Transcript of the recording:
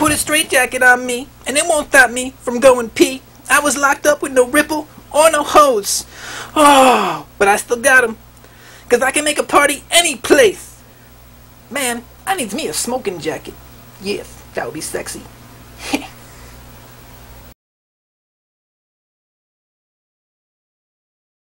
put a straitjacket on me, and it won't stop me from going pee. I was locked up with no ripple or no hose. Oh, but I still got 'em, 'cause I can make a party any place. Man, I needs me a smoking jacket. Yes, that would be sexy.